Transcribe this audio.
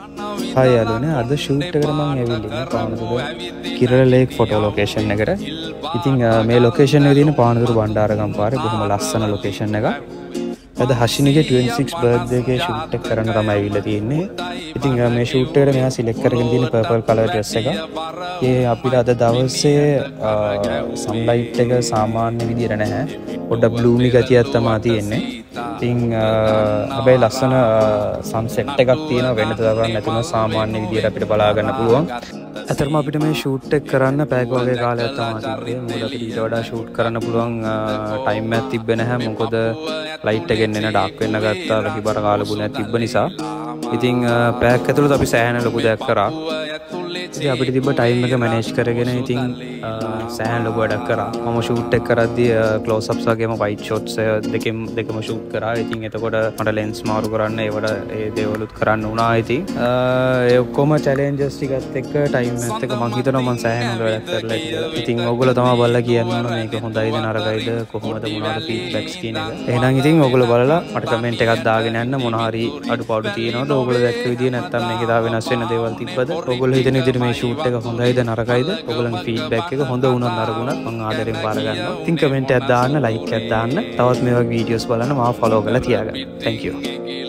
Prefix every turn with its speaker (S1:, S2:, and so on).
S1: Hi යාළුවනේ අද shoot එකට මම ඇවිල්ලා ඉන්නේ Panadura Kirala lake photo location එකට. ඉතින් මේ ලොකේෂන් එකේ තියෙන පානදුර බණ්ඩාරගම පාරේ බොහොම ලස්සන ලොකේෂන් එකක්. අද හෂිනිගේ 26 බර්ත්ඩේ එකේ ෂූට් එක කරන්න තමයි ඇවිල්ලා තියෙන්නේ. ඉතින් මේ ෂූට් එකට මෙයා සිලෙක්ට් කරගෙන තියෙන පර්පල් කලර් ඩ්‍රෙස් එක. ඒ අපිට අද දවසේ සන්ලයිට් එක සාමාන්‍ය විදියට නැහැ. පොඩ්ඩක් බ්ලූමි ගතියක් තමයි තියෙන්නේ. ඉතින් හැබැයි ලස්සන සන්සෙට් එකක් තියෙනවා වෙනද තරම් නැතුන සාමාන්‍ය විදියට අපිට බලා ගන්න පුළුවන්. අතරම අපිට මේ ෂූට් එක කරන්න පැයක වගේ කාලයක් තමයි තිබ්බේ. මොකද අපිට ඊට වඩා ෂූට් කරන්න පුළුවන් ටයිම් එකක් තිබ්බේ නැහැ. මොකද ලයිට් එකෙන් එන ඩාර්ක් වෙන්න ගත්තා ලහිබර කාලගුණයක් තිබ්බ නිසා. ඉතින් පැයක් ඇතුළත අපි සෑහෙන ලොකු දෙයක් කරා. ඉතින් අපිට තිබ්බ ටයිම් එක මැනේජ් කරගෙන ඉතින් සෑහෙන ලොකු වැඩක් කරා. මම ෂූට් එක කරද්දී ක්ලෝස් අප්ස් වගේම වයිට් ෂොට්ස් දෙකම ෂූට් කරා. ඉතින් එතකොට මට ලෙන්ස් මාරු කරන්න ඒවට ඒ දේවලුත් කරන්න වුණා. ඉතින් ඒ ඔක්කොම චැලෙන්ජස් ටිකත් එක්ක ටයිම් එකත් එක්ක මම හිතනවා මම සෑහෙන වැඩක් කරලා කියලා. ඉතින් ඕගොල්ලෝ තමයි බලලා කියන්න ඕන මේක හොඳයිද නරකයිද කොහොමද මොනවද ෆීඩ්බැක්ස් කියන එක. එහෙනම් ඉතින් ඕගොල්ලෝ බලලා මට කමෙන්ට් එකක් දාගෙන යන්න මොන හරි අඩුපාඩු තියෙනවද ඕගොල්ලෝ දැක්ක විදිය නැත්තම් මේකේ තා වෙනස් වෙන දේවල් තිබ්බද ඕගොල්ලෝ හිතන විදිහට මේ ෂූට් එක හොඳයිද නරකයිද ඔයගොල්ලන්ගේ ෆීඩ්බැක් එක හොඳ වුණත් නරකුණත් මම ආදරෙන් බාර ගන්නවා. ඉතින් කමෙන්ට් එකක් දාන්න ලයික් එකක් දාන්න තවත් මේ වගේ වීඩියෝස් බලන්න මාව ෆලෝ කරලා තියාගන්න. Thank you.